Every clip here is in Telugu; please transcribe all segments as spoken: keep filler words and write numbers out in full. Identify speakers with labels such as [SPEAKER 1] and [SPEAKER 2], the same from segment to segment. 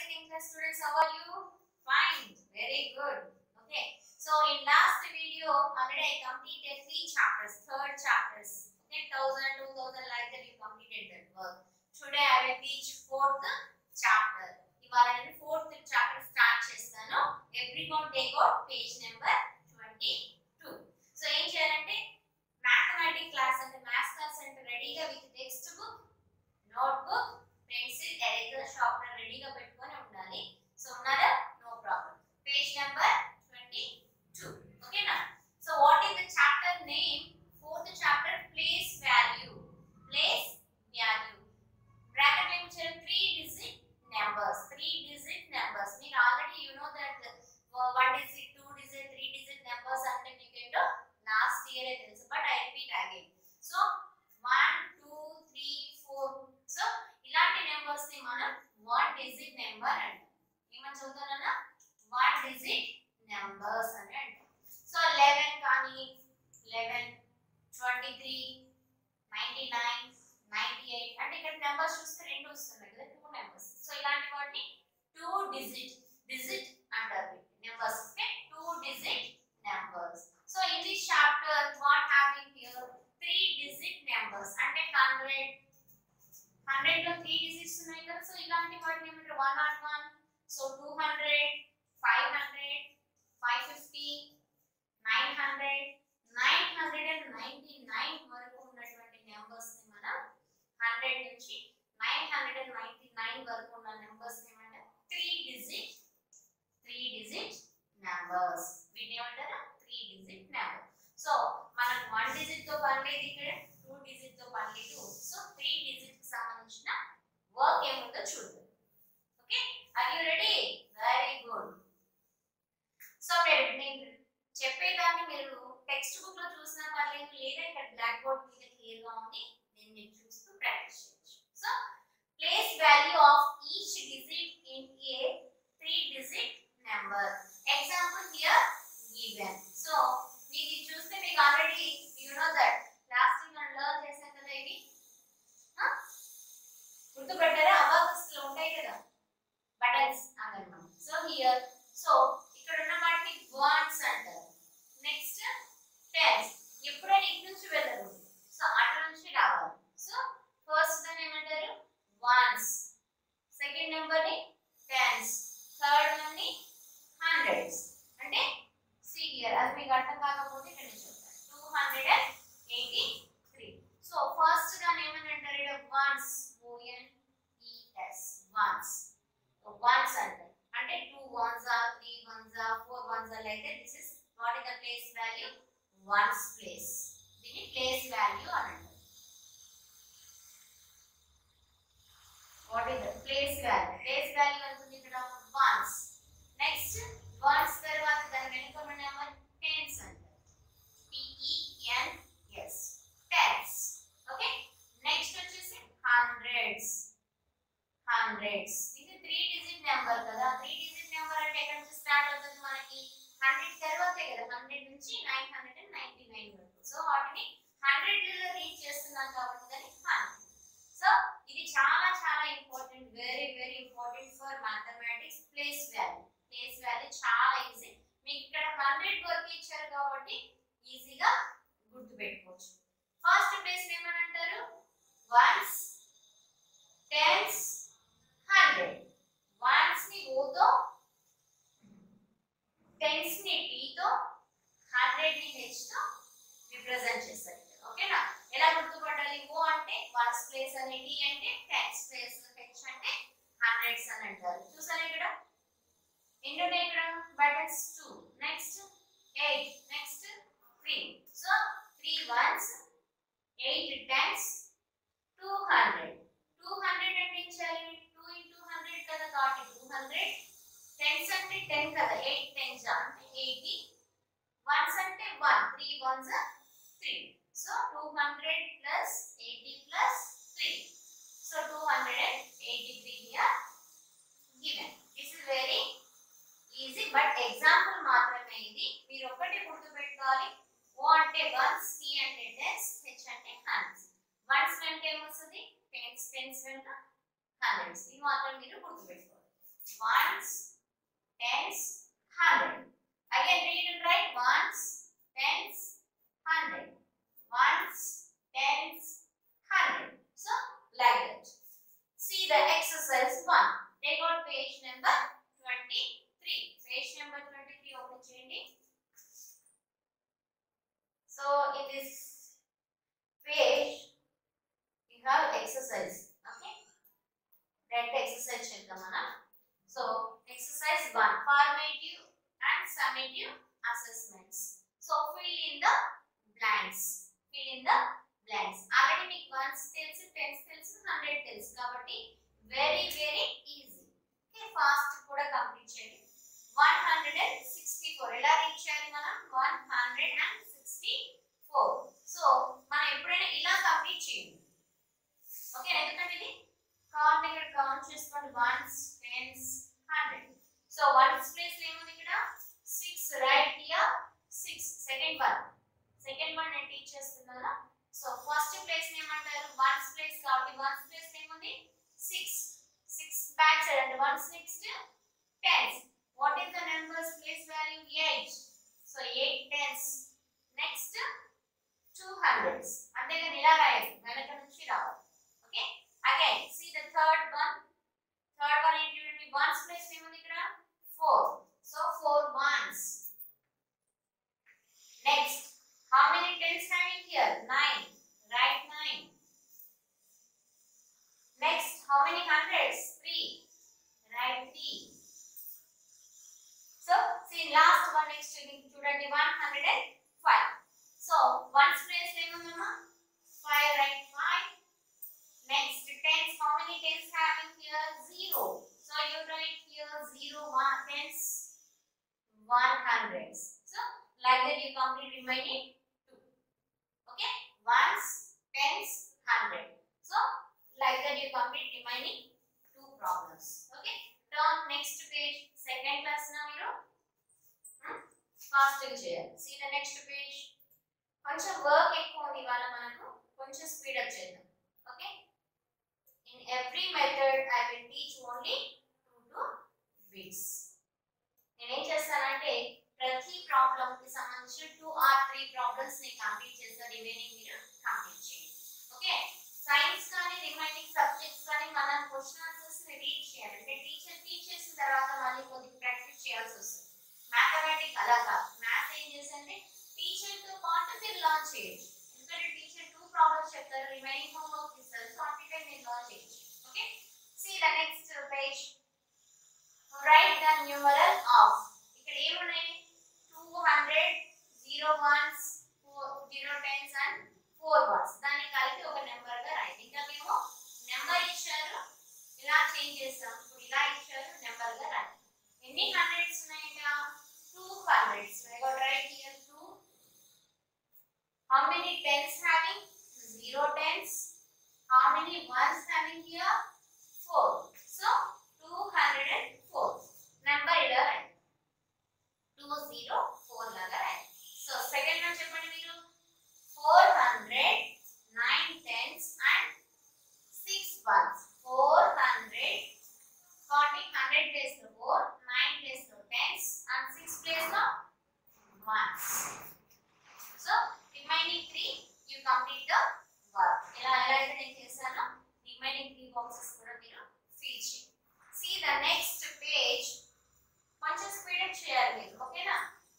[SPEAKER 1] second class students, how are you? Fine, very good. Okay, so in last video already I completed three chapters, third chapters. Okay, thousand, two thousand like that you completed that work. Today I will teach fourth chapter. ఇవాళ నేను fourth chapter start చేస్తాను. Everyone take out page number twenty-two. So ఏం చేయాలంటే mathematics class అంటే maths class అంటే రెడీగా with text book, notebook, pencil, eraser, sharpener రెడీగా పెట్టుకొని ఉండాలి. సో ఉన్నారా? No problem. Page number twenty-two. Okay na? So what is the chapter name? Fourth chapter, place value. Place value. Bracket లో ఇచ్చారు three digit numbers. three digit numbers. మీరు already you know that uh, one digit, two digit, three digit numbers అంటే మీకు ఏంటో last year ఏ తెలుసు. But I repeat again. So one, two, three, four. So ఇలాంటి numbers ని మనం one digit number అంటాం. ఏమని చదువుతానన్నా one digit numbers అని అంటాం. సో eleven కానీ eleven, twenty-three, ninety-nine, ninety-eight అంటే ఇక్కడ numbers చూస్తే రెండు వస్తున్నాయి కదా, two numbers. సో ఇలాంటి వాటిని two digit digit అంటారు numbers. Okay, two digit numbers. So in this chapter what having here three digit numbers అంటే hundred hundred లో three digits ఉన్నాయి కదా. సో ఇలాంటి వాటిని ఏమంటారు one oh one. So two hundred, five hundred, five fifty, nine hundred, nine ninety-nine వరకు ఉన్నటువంటి numbers ని మనం hundred నుంచి nine ninety-nine వరకు ఉన్న numbers ని ఏమంటారు three digit three digit numbers. వీటిని ఏమంటారు three digit number. సో మనం one digit తో పని లేదు, ఇక్కడ two digit తో పని లేదు. సో three digit కి సంబంధించిన వర్క్ ఏముందో చూద్దాం. Okay, are you ready? Very good. So మీరు నేను చెప్పేదాన్ని మీరు టెక్స్ట్ బుక్ లో చూసినా పర్లేదు, లేదా ఇక్కడ బ్లాక్ బోర్డ్ మీద క్లియర్ గా ఉంది, నేను మీరు చూస్తూ ప్రాక్టీస్ చేయొచ్చు. So place value of each digit in a three digit number. Example here given. So మీరు చూస్తే మీకు already you know that last time మనం లెర్న్ చేసాం కదా, ఇవి గుర్తుపెట్టారా? అబాకస్ లో ఉంటాయి కదా బటన్స్ అన్నమాట. సో హియర్ సో ఇక్కడ ఉన్న వాటిని వన్స్ అంటారు. Next tens. ఎప్పుడైనా ఇటు నుంచి వెళ్ళరు, సో అటు నుంచి రావాలి. సో ఫస్ట్ దాన్ని ఏమంటారు వన్స్, సెకండ్ నెంబర్ ని టెన్స్, థర్డ్ వన్ ని హండ్రెడ్స్. అంటే సి హియర్ అది మీకు అర్థం కాకపోతే ఇక్కడ నుంచి చెప్తాను two hundred and eighty three. So first దాన్ని ఏమని అంటారు ఇక్కడ ones, O N E S ones. Ones అంటారు అంటే two ones are, three ones are, four ones are like that. This is what is the place value? Ones place. దీన్ని place value అని అంటారు. What is the place value? Place value అనుకుంది ఇక్కడ ones. Next ones తర్వాత దాని వెనుక ఉన్న నెంబర్ tens అంటారు. T E N S tens. Okay, next వచ్చేసి hundreds. hundreds ఇది three digit నెంబర్ కదా. three digit నెంబర్ అంటే ఎక్కడ నుంచి స్టార్ట్ అవుతుంది మనకి hundred తర్వాతే కదా, hundred నుంచి nine ninety-nine వరకు. సో వాటిని hundred లో రీచ్ చేస్తున్నాం కాబట్టి దాన్ని hundred. సో ఇది చాలా చాలా important, very very important for mathematics. Place value. Place value చాలా ఈజీ. మీకు ఇక్కడ hundred వరకు ఇచ్చారు కాబట్టి ఈజీగా గుర్తుపెట్టుకోవచ్చు. ఫస్ట్ ప్లేస్ ఏమని అంటారు వన్స్, టెన్స్, hundred. వన్స్ ని O తో, టెన్స్ ని T తో, hundred ని H తో రిప్రజెంట్ చేస్తారు. ఓకేనా? ఎలా గుర్తుపట్టాలి? O అంటే వన్స్ ప్లేస్ అని, T అంటే టెన్స్ ప్లేస్, H అంటే హండ్రెడ్స్ అని అంటారు. చూసారా ఇక్కడ ఎన్ని ఉన్నాయి ఇక్కడ buttons two, next eight, next three. So three ones, eight tens, two hundred. two hundred అంటే ఇచ్చారు two into one hundred కదా, కాబట్టి two hundred. టెన్స్ అంటే ten కదా, eight tens అంటే eighty. వన్స్ అంటే one, three ones are three. So two hundred plus eighty plus three. So two hundred eighty-three here given. This is very easy, but example మాత్రమే ఇది. మీరు ఒకటి గుర్తుపెట్టుకోవాలి. O అంటే ones, T అంటే tens, H అంటే hundreds. Ones అంటే ఏమొస్తుంది? Tens, tens వెంట hundreds. ఇది మాత్రం మీరు గుర్తుపెట్టుకోవాలి. ones, tens, hundred. Again read and write ones, tens, hundred. Ones, tens, hundred. So like that. See the exercise one. Take out page number twenty-three. Page number twenty-three open cheyandi. So in this page you have exercise. Okay. That exercise cheddam mana. So exercise one, formative and summative assessments. So fill in the blanks. Fill in the blanks. Already meeku ones telsu, tens telsu, hundred telsu kabatti very very easy. Okay, fast kuda complete cheyandi. one hundred sixty-four ela reach cheyali manam one hundred sixty-four. So మనం ఎప్పుడైనా ఇలా కంప్లీట్ చేయండి. ఓకే, ఎందుకంటే ఇది కౌంట్ ఇక్కడ కౌంట్ చేసుకోండి ones, tens, hundred. So ones place లో ఏముంది ఇక్కడ six right here six. Second one second one నేను టీచ్ చేస్తున్నాను. సో ఫస్ట్ ప్లేస్ ని ఏమంటారు ones ప్లేస్ కాబట్టి ones ప్లేస్ లో ఏముంది six. six back side and ones next tens. What is the numbers place value eight. So eight tens. Next two hundreds. అంతేగాని ఇలా రాయాలి, వెనక నుంచి రావాలి. Okay, again see the third one. third one ఏంటి ones place ఏముంది ఇక్కడ four. So four ones. Next how many tens having here nine. Write nine. Next how many hundreds three. Write three. So see last one next చూడండి one hundred five. So ones place ఏముందమ్మా five. Write five. Next tens, how many tens having here zero. So you write here zero, one tens, one hundreds. So like that you complete remaining two. Okay, ones, tens, hundred. So like that you complete remaining two problems. Okay, turn next page. Second class now you hmm? fast చేయాలి. See the next page. కొంచెం వర్క్ ఎక్కువ ఉంది ఇవాళ మనకు, కొంచెం స్పీడ్ అప్ చేద్దాం. Okay, in every method I will teach only two to bits. నేను ఏం చేస్తానంటే ప్రతి ప్రాబ్లం కి సంబంధించి two or three ప్రాబ్లమ్స్ ని కంప్లీట్ చేస్తా, రిమైనింగ్ మీరు కంప్లీట్ చేయండి. ఓకే, సైన్స్ కానీ రిమైనింగ్ సబ్జెక్ట్స్ కానీ మనం క్వశ్చన్ ఆన్సర్స్ ని రీడ్ చేయాలి. అంటే టీచర్ టీచ్ చేసిన తర్వాత మళ్ళీ కొద్దిగా ప్రాక్టీస్ చేయాల్సి వస్తుంది. మ్యాథమెటిక్స్ అలా కాదు, మ్యాథ్స్ ఏం చేసంటే టీచర్ తో పాటు మీరు లర్న్ చేయొచ్చు. ఎందుకంటే టీచర్ టూ ప్రాబ్లమ్స్ చెప్తారు, రిమైనింగ్ హోంవర్క్ ఇస్తారు. సో అట్ టైం మీరు లర్న్ చేయొచ్చు. Okay, see the next page. Right the numeral of. ఇక్కడ ఏమున్నాయి two hundred, zero ones, zero tens and four ones. దాన్ని కలిపి ఒక నెంబర్ గా రాయండి. ఇంకా మేము నెంబర్ ఇచ్చారు, ఇలా చేంజ్ చేస్తాం. ఇప్పుడు ఇలా ఇచ్చారు, నెంబర్ గా రాయండి. ఎన్ని హండ్రెడ్స్ ఉన్నాయి ఇక్కడ two hundreds. I got right here two. How many tens having zero tens. How many ones having here four. So two hundred four. Number ఇలా రాయండి, two hundred four లాగా రాయండి. సో సెకండ్ వన్ చెప్పండి మీరు four hundred, nine tens and six ones. four hundred forty, one hundred place లో four, nine place లో tens and six place లో ones. So remaining three you complete the work. ఇలా ఎలా అయితే నేను చేశానో remaining three boxes కూడా మీరు fill చేయండి. See the next page. కొంచెం స్పీడ్ అప్ చేయాలి మీరు, ఓకేనా?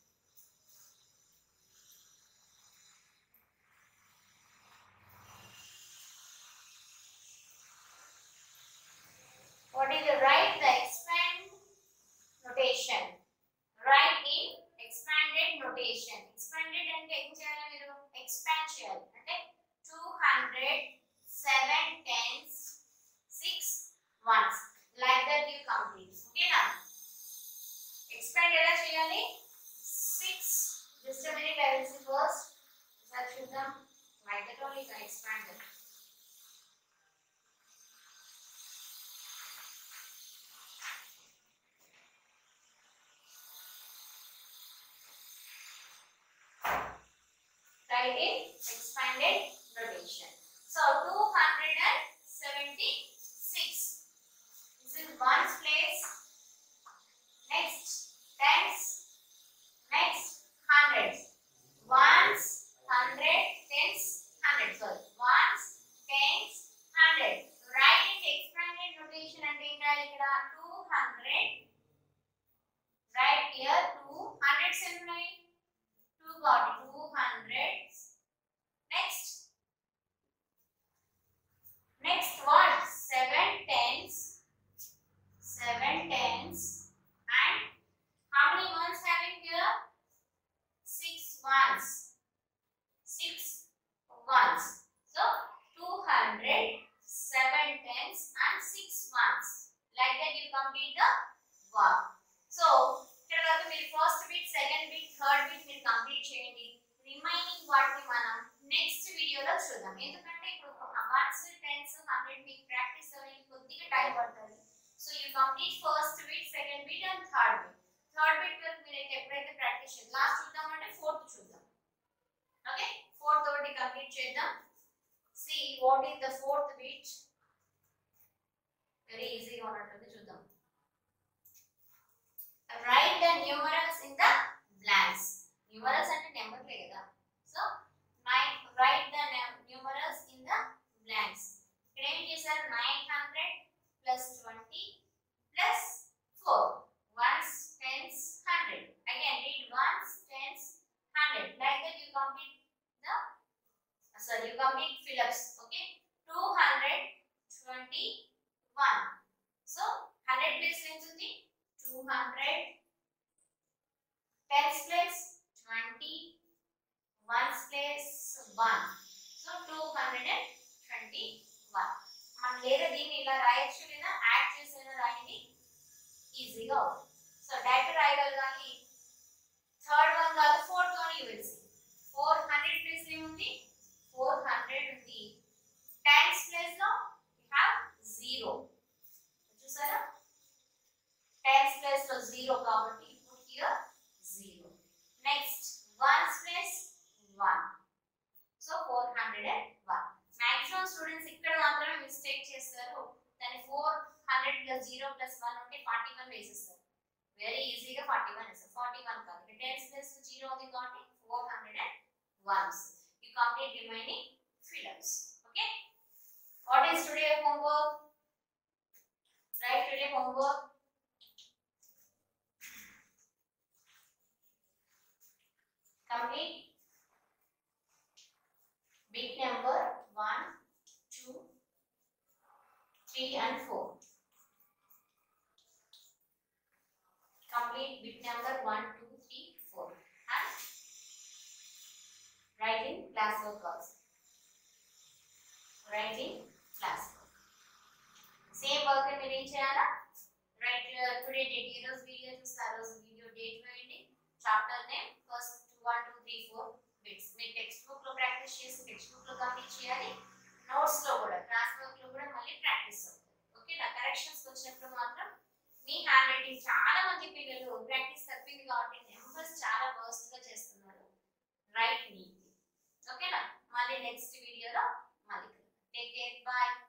[SPEAKER 1] What is the write the expand notation. Write in expanded notation. Expanded అంటే ఏం చేయాలి మీరు? expand చేయాలి. అంటే two hundred, seven tens, six ones. Like that you complete. ఓకేనా? expand ఎలా చేయాలి? six. Just a minute, I will see first. Let's చూద్దాం. Like that only you can expand it. Write in expanded notation. So two hundred seventy-six. This is ones place, hundred మీకు ప్రాక్టీస్ అవ్వడానికి కొద్దిగా టైం పడుతుంది. So you complete first bit, second bit and third bit. Third bit వరకు మీరైతే ఎప్పుడైతే ప్రాక్టీస్ చేయాలి, లాస్ట్ చూద్దామంటే ఫోర్త్ చూద్దాం. ఓకే, ఫోర్త్ ఒకటి కంప్లీట్ చేద్దాం. See what is the fourth bit. Very easy గా ఉన్నట్టుంది, చూద్దాం. Write the numerals in the blanks. Numerals అంటే నెంబర్లే కదా. So nine, write the numerals in the blanks. ఇక్కడ ఏం చేశారు, nine hundred plus twenty plus four. Ones, tens, hundred. Again read ones, tens, hundred. Like that you complete the sorry you complete fill-ups. Okay, two hundred twenty-one. So one hundred place ఎంత ఉంది, two hundred. Tens place twenty. Ones place one. So two hundred twenty-one. మనం లేదా దీన్ని ఇలా రాయొచ్చు, లేదా యాడ్ చేసినా రాయండి, ఈజీగా అవుతుంది. సో డైరెక్ట్ రాయగలగాలి. థర్డ్ వన్ కాదు, fourth one you will see. Four hundred place ఏముంది, ఫోర్ హండ్రెడ్ ఉంది. టెన్స్ ప్లేస్ లో యూ హ్యావ్ జీరో. చూసారా, టెన్స్ ప్లేస్ లో జీరో కాబట్టి ఇప్పుడు here zero. Next ones place one. So four hundred one. Maximum students ఇక్కడ మాత్రమే మిస్టేక్ చేస్తారు. దాని four hundred plus zero plus one ఉంటే forty-one వేసేస్తారు. వెరీ ఈజీగా forty-one వేస్తారు. forty-one కాదు, tens plus zero ఉంది కాబట్టి four hundred one. You complete remaining fill-ups. Okay. What is today homework? Write today homework. Complete bit number one, two, three and four. Complete bit number one, two, three, four. And write in classwork also. Write in classwork. Same work in meeting cheyala. Write uh, today date. Ee roju video chustaru, roju video date veyandi. Chapter name first one, two, three, four. Bits మీ టెక్స్ట్ బుక్ లో ప్రాక్టీస్ చేసి టెక్స్ట్ బుక్ లో కంప్లీట్ చేయాలి. నోట్స్ లో కూడా, క్లాస్ వర్క్ లో కూడా మళ్ళీ ప్రాక్టీస్ అవుతుంది. ఓకే, నా కరెక్షన్స్ వచ్చినప్పుడు మాత్రం మీ హ్యాండ్ రైటింగ్ చాలా మంది పిల్లలు ప్రాక్టీస్ తప్పింది కాబట్టి నెంబర్స్ చాలా వర్స్ట్ గా చేస్తున్నారు. Right neat. ఓకేనా, మళ్ళీ నెక్స్ట్ వీడియోలో మళ్ళీ టేక్ కేర్, బాయ్.